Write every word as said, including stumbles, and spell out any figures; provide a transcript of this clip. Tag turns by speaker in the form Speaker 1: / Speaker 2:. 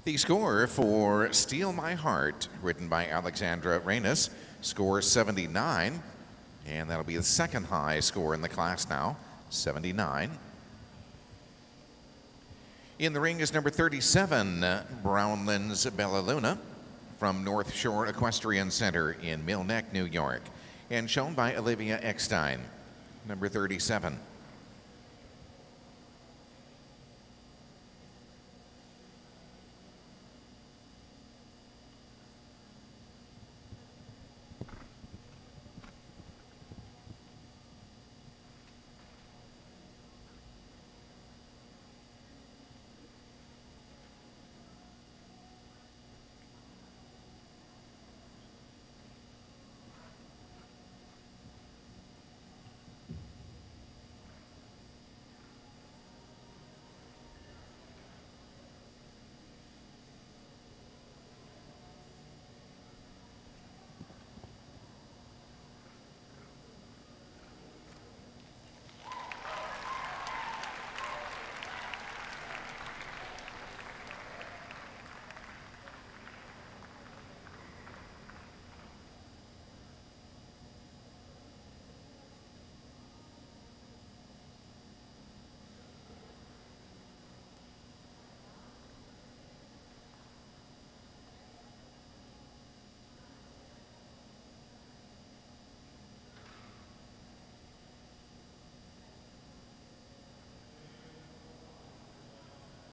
Speaker 1: The score for Steal My Heart, written by Alexandra Reynes, score seventy-nine, and that'll be the second high score in the class now, seventy-nine. In the ring is number thirty-seven, BROWNLANDS Bella Luna, from North Shore Equestrian Center in Mill Neck, New York, and shown by Olivia Eckstein, number thirty-seven.